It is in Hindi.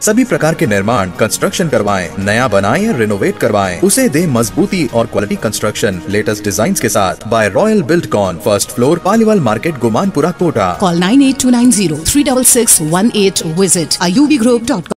सभी प्रकार के निर्माण कंस्ट्रक्शन करवाएं, नया बनाएं या रिनोवेट करवाएं, उसे दे मजबूती और क्वालिटी कंस्ट्रक्शन लेटेस्ट डिजाइन के साथ by Royal Buildcon, first floor, Paliwal market, Gumanpura, Kota. Call 98290 36618. Visit ayubigroup.com.